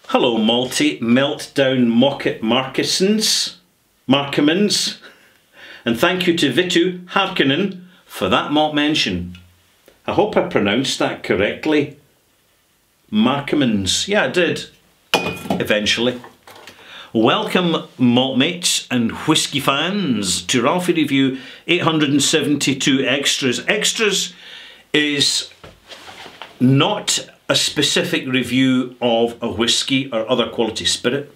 Hello malty meltdown mocket Markimans, and thank you to Vitu Harkinen for that malt mention. I hope I pronounced that correctly. Markimans, yeah I did, eventually. Welcome malt mates and whisky fans to Ralfy Review 872 Extras. Extras is not a specific review of a whisky or other quality spirit.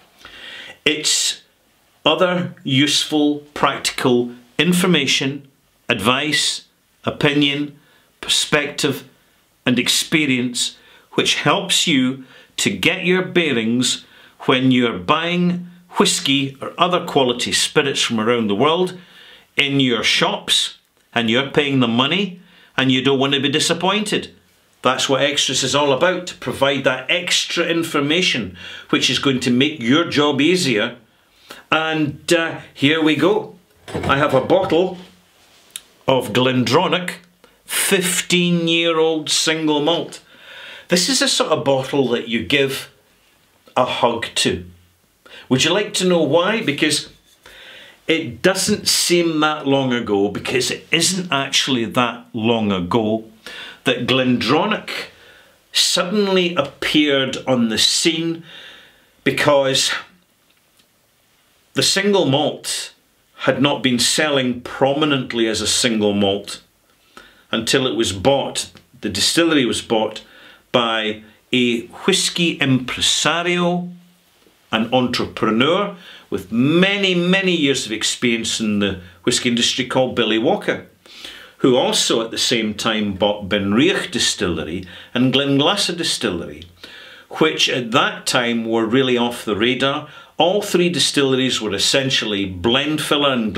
It's other useful, practical information, advice, opinion, perspective and experience which helps you to get your bearings when you're buying whisky or other quality spirits from around the world in your shops and you're paying the money and you don't want to be disappointed. That's what Extras is all about, to provide that extra information which is going to make your job easier. And here we go. I have a bottle of GlenDronach 15-year-old single malt. This is a sort of bottle that you give a hug to. Would you like to know why? Because it doesn't seem that long ago, because it isn't actually that long ago, that GlenDronach suddenly appeared on the scene, because the single malt had not been selling prominently as a single malt until it was bought, the distillery was bought by a whisky impresario, an entrepreneur with many years of experience in the whisky industry called Billy Walker, who also at the same time bought Benriach Distillery and Glenglassaugh Distillery, which at that time were really off the radar. All three distilleries were essentially blend filler, and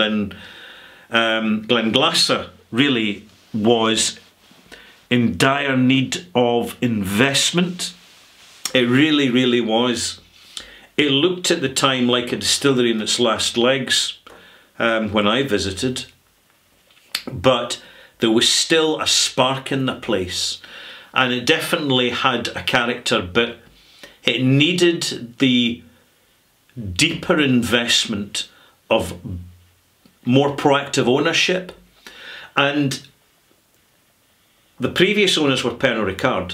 Glenglassaugh really was in dire need of investment. It really was. It looked at the time like a distillery in its last legs when I visited, but there was still a spark in the place, and it definitely had a character, but it needed the deeper investment of more proactive ownership. And the previous owners were Pernod Ricard,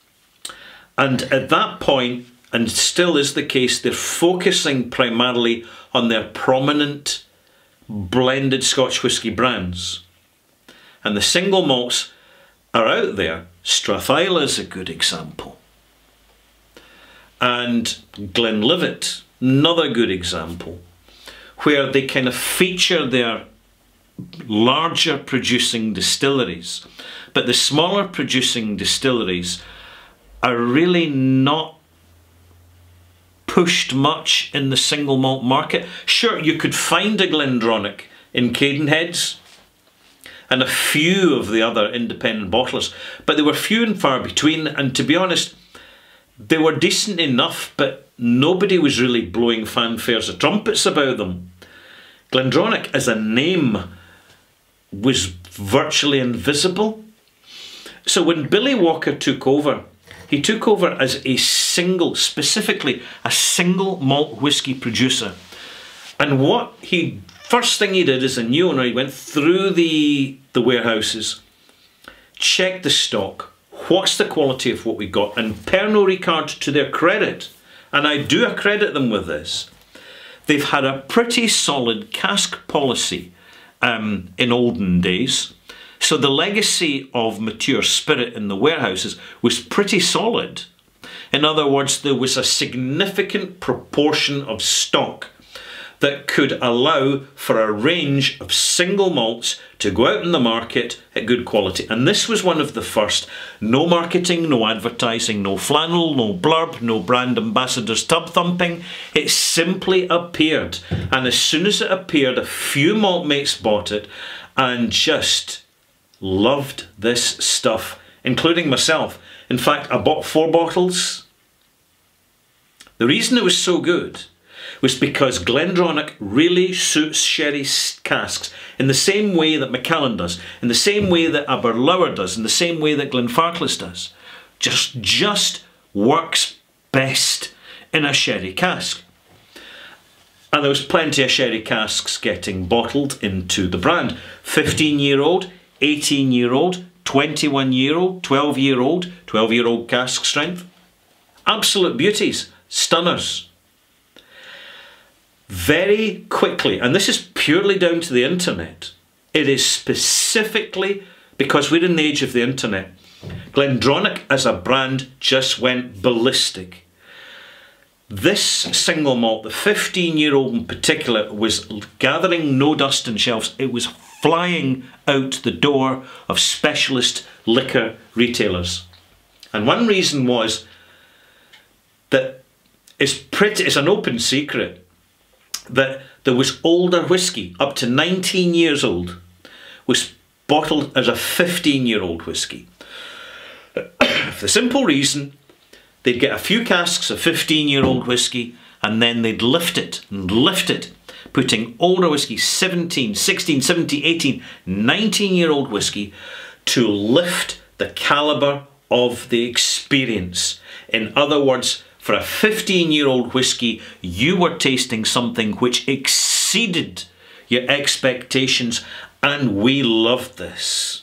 and at that point, and still is the case, they're focusing primarily on their prominent blended Scotch whisky brands. And the single malts are out there. Strathisla is a good example. And Glenlivet, another good example, where they kind of feature their larger producing distilleries. But the smaller producing distilleries are really not pushed much in the single malt market. Sure, you could find a GlenDronach in Cadenheads and a few of the other independent bottlers, but they were few and far between, and to be honest, they were decent enough, but nobody was really blowing fanfares or trumpets about them. GlenDronach as a name was virtually invisible. So when Billy Walker took over, he took over as a single, specifically a single malt whisky producer. And what first thing he did as a new owner, he went through the warehouses, checked the stock, what's the quality of what we got, and Pernod Ricard, to their credit, and I do accredit them with this, they've had a pretty solid cask policy in olden days. So the legacy of mature spirit in the warehouses was pretty solid. In other words, there was a significant proportion of stock that could allow for a range of single malts to go out in the market at good quality. And this was one of the first. No marketing, no advertising, no flannel, no blurb, no brand ambassadors tub thumping. It simply appeared. And as soon as it appeared, a few malt mates bought it and just loved this stuff, including myself. In fact, I bought 4 bottles. The reason it was so good was because GlenDronach really suits sherry casks in the same way that Macallan does, in the same way that Aberlour does, in the same way that Glenfarclas does. Just works best in a sherry cask. And there was plenty of sherry casks getting bottled into the brand. 15-year-old, 18-year-old, 21-year-old, 12-year-old, 12-year-old cask strength. Absolute beauties, stunners. Very quickly, and this is purely down to the internet, it is specifically because we're in the age of the internet. GlenDronach as a brand just went ballistic. This single malt, the 15-year-old in particular, was gathering no dust in shelves. It was flying out the door of specialist liquor retailers. And one reason was that it's an open secret that there was older whisky, up to 19 years old, was bottled as a 15-year-old whisky. For the simple reason, they'd get a few casks of 15-year-old whisky and then they'd lift it and lift it, putting older whisky, 17, 16, 17, 18, 19-year-old whisky, to lift the calibre of the experience. In other words, for a 15-year-old whisky, you were tasting something which exceeded your expectations, and we loved this.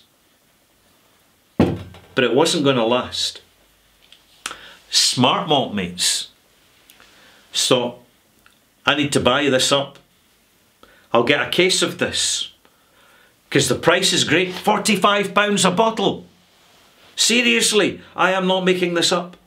But it wasn't going to last. Smart malt mates thought, I need to buy this up. I'll get a case of this because the price is great, £45 a bottle. Seriously, I am not making this up.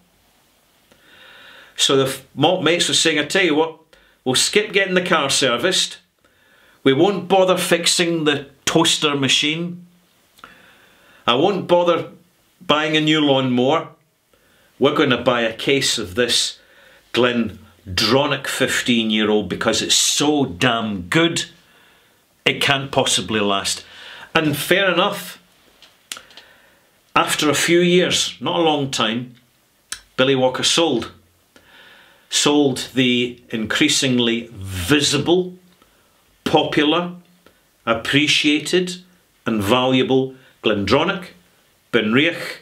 So the malt mates were saying, I tell you what, we'll skip getting the car serviced. We won't bother fixing the toaster machine. I won't bother buying a new lawnmower. We're going to buy a case of this GlenDronach 15-year-old because it's so damn good, it can't possibly last. And fair enough, after a few years, not a long time, Billy Walker sold the increasingly visible, popular, appreciated and valuable GlenDronach, BenRiach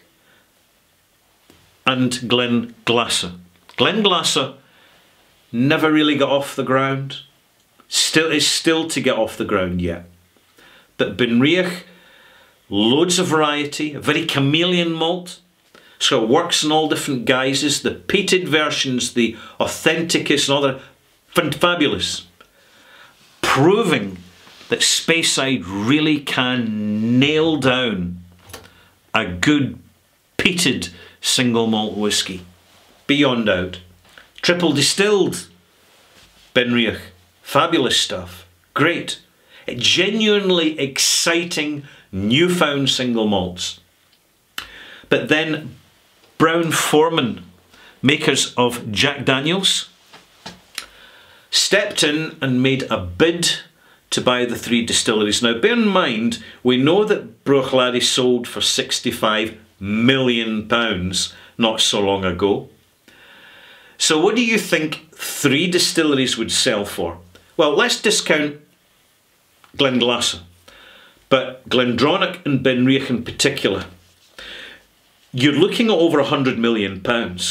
and GlenGlasser. GlenGlasser never really got off the ground. Is still to get off the ground yet. But BenRiach, loads of variety, a very chameleon malt. So it works in all different guises. The peated versions, the Authenticus and other, fabulous. Proving that Speyside really can nail down a good peated single malt whisky. Beyond doubt. Triple distilled BenRiach. Fabulous stuff. Great. Genuinely exciting newfound single malts. But then Brown-Forman, makers of Jack Daniels, stepped in and made a bid to buy the three distilleries. Now bear in mind, we know that Bruichladdich sold for £65 million not so long ago. So what do you think three distilleries would sell for? Well, let's discount GlenGlasser, but GlenDronach and BenRiach in particular, you're looking at over £100 million.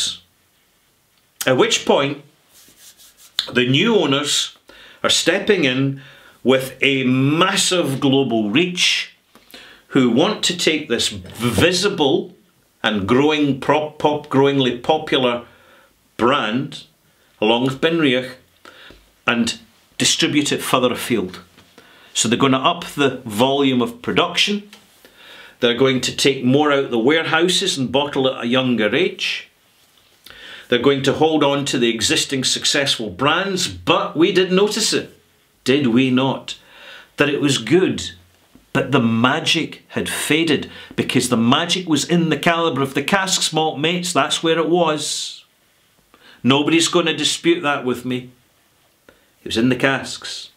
At which point, the new owners are stepping in with a massive global reach, who want to take this visible and growingly popular brand, along with BenRiach, and distribute it further afield. So they're going to up the volume of production. They're going to take more out the warehouses and bottle at a younger age. They're going to hold on to the existing successful brands, but we did notice it, did we not? That it was good, but the magic had faded, because the magic was in the calibre of the casks, malt mates. That's where it was. Nobody's going to dispute that with me. It was in the casks.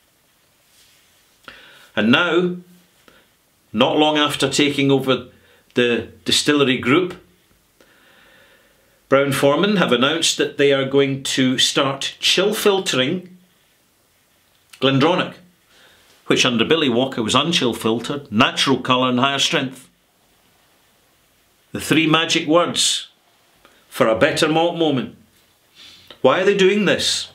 And now, not long after taking over the distillery group, Brown-Forman have announced that they are going to start chill filtering GlenDronach, which under Billy Walker was unchill filtered, natural colour and higher strength. The three magic words for a better malt moment. Why are they doing this?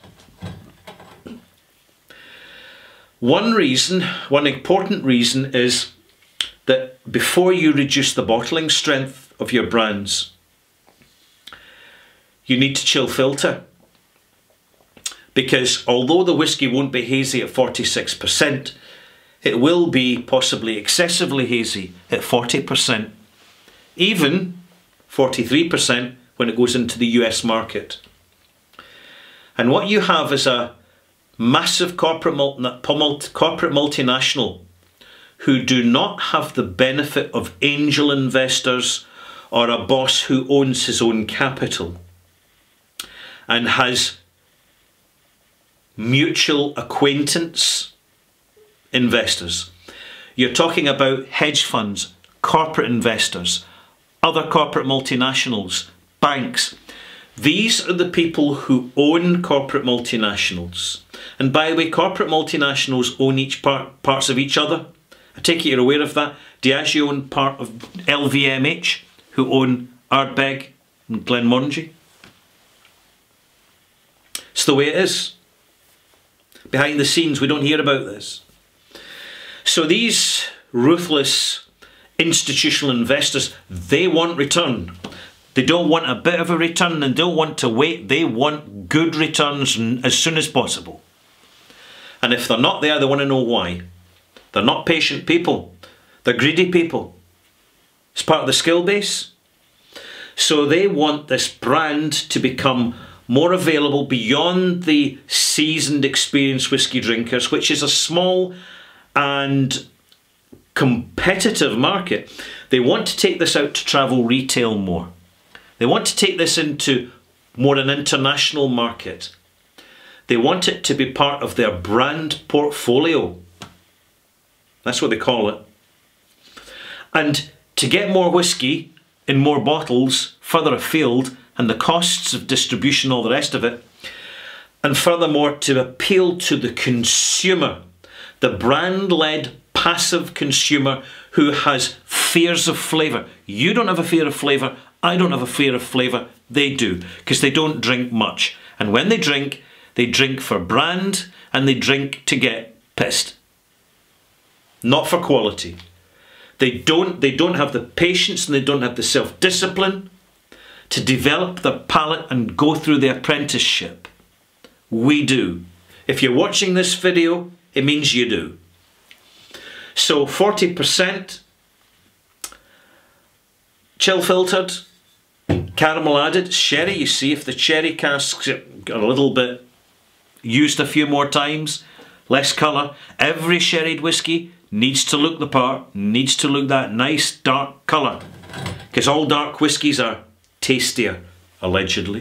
One reason, one important reason, is that before you reduce the bottling strength of your brands, you need to chill filter. Because although the whisky won't be hazy at 46%, it will be possibly excessively hazy at 40%, even 43% when it goes into the US market. And what you have is a massive corporate multinational who do not have the benefit of angel investors or a boss who owns his own capital and has mutual acquaintance investors. You're talking about hedge funds, corporate investors, other corporate multinationals, banks. These are the people who own corporate multinationals. And by the way, corporate multinationals own parts of each other. I take it you're aware of that. Diageo own part of LVMH, who own Ardbeg and GlenMorngie. It's the way it is. Behind the scenes, we don't hear about this. So these ruthless institutional investors, they want return. They don't want a bit of a return and don't want to wait. They want good returns as soon as possible. And if they're not there, they want to know why. They're not patient people. They're greedy people. It's part of the skill base. So they want this brand to become more available beyond the seasoned, experienced whisky drinkers, which is a small and competitive market. They want to take this out to travel retail more. They want to take this into more an international market. They want it to be part of their brand portfolio. That's what they call it. And to get more whisky in more bottles further afield, and the costs of distribution, all the rest of it, and furthermore to appeal to the consumer, the brand-led passive consumer who has fears of flavour. You don't have a fear of flavour, I don't have a fear of flavour, they do, because they don't drink much. And when they drink for brand and they drink to get pissed. Not for quality. They don't have the patience and they don't have the self-discipline to develop their palate and go through the apprenticeship. We do. If you're watching this video, it means you do. So 40% chill filtered, caramel added, sherry. You see if the cherry casks got a little bit used a few more times, less colour. Every sherried whisky needs to look the part, needs to look that nice dark colour, because all dark whiskies are tastier, allegedly.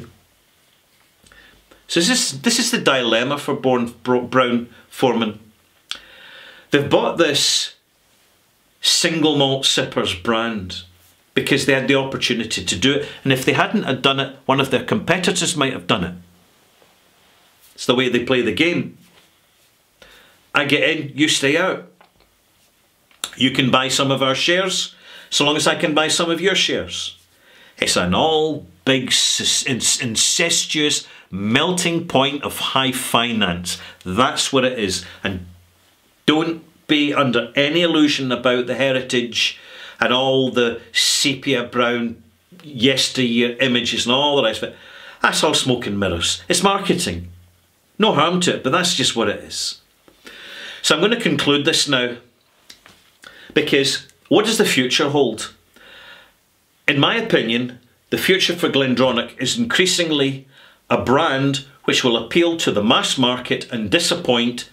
So this is the dilemma for Brown-Forman. They've bought this single malt sippers brand because they had the opportunity to do it, and if they hadn't have done it, one of their competitors might have done it. It's the way they play the game. I get in, you stay out. You can buy some of our shares, so long as I can buy some of your shares. It's an all big incestuous melting point of high finance. That's what it is. And don't be under any illusion about the heritage and all the sepia brown yesteryear images and all the rest of it. That's all smoke and mirrors. It's marketing. No harm to it, but that's just what it is. So I'm going to conclude this now, because what does the future hold? In my opinion, the future for GlenDronach is increasingly a brand which will appeal to the mass market and disappoint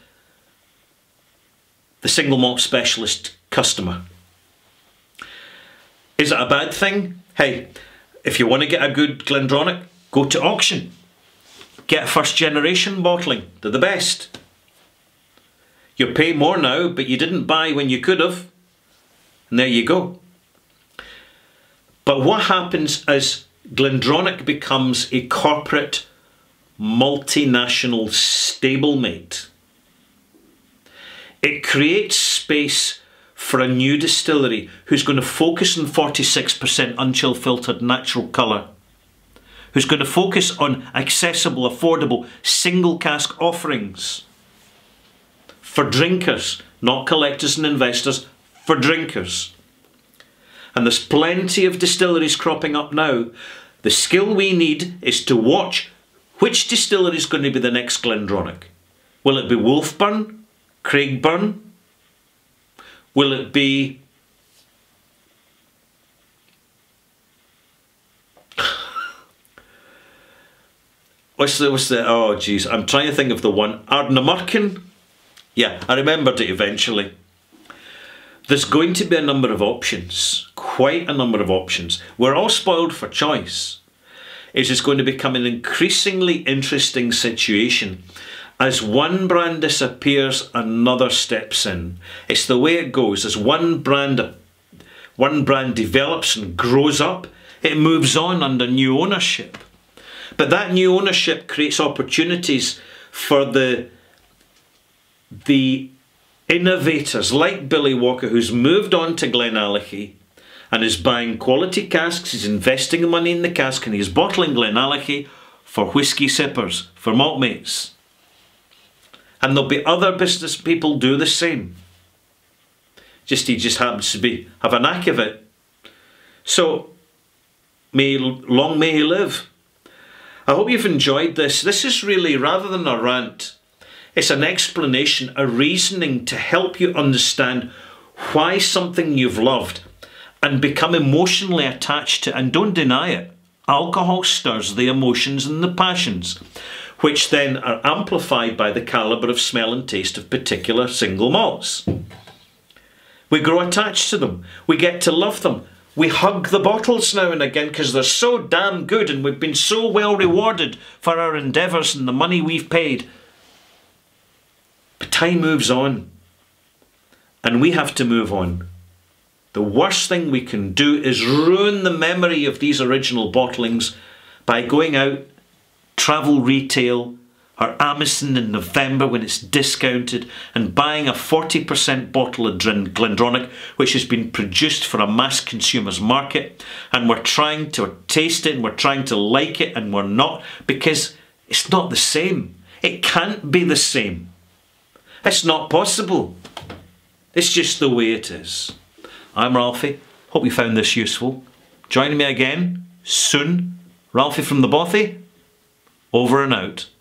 the single malt specialist customer. Is it a bad thing? Hey, if you want to get a good GlenDronach, go to auction. Get a first generation bottling, they're the best. You pay more now, but you didn't buy when you could have. And there you go. But what happens as GlenDronach becomes a corporate, multinational stablemate? It creates space for a new distillery who's going to focus on 46% unchill filtered natural colour, who's going to focus on accessible, affordable, single cask offerings for drinkers, not collectors and investors, for drinkers. And there's plenty of distilleries cropping up now. The skill we need is to watch which distillery is going to be the next GlenDronach. Will it be Wolfburn? Craigburn? Will it be oh geez, I'm trying to think of the one. Ardnamurchan? Yeah, I remembered it eventually. There's going to be a number of options, quite a number of options. We're all spoiled for choice. It is going to become an increasingly interesting situation. As one brand disappears, another steps in. It's the way it goes. As one brand develops and grows up, it moves on under new ownership. But that new ownership creates opportunities for the innovators like Billy Walker, who's moved on to Glenallachie and is buying quality casks, he's investing money in the cask, and he's bottling Glenallachie for whisky sippers, for malt mates. And there'll be other business people do the same. He just happens to have a knack of it. So, long may he live. I hope you've enjoyed this. This is really, rather than a rant, it's an explanation, a reasoning to help you understand why something you've loved and become emotionally attached to, and don't deny it. Alcohol stirs the emotions and the passions, which then are amplified by the calibre of smell and taste of particular single malts. We grow attached to them. We get to love them. We hug the bottles now and again because they're so damn good, and we've been so well rewarded for our endeavours and the money we've paid. But time moves on, and we have to move on. The worst thing we can do is ruin the memory of these original bottlings by going out, travel retail, or Amazon in November when it's discounted, and buying a 40% bottle of GlenDronach, which has been produced for a mass consumer's market, and we're trying to taste it and we're trying to like it, and we're not, because it's not the same. It can't be the same. It's not possible. It's just the way it is. I'm Ralphie. Hope you found this useful. Join me again soon. Ralphie from the Bothy. Over and out.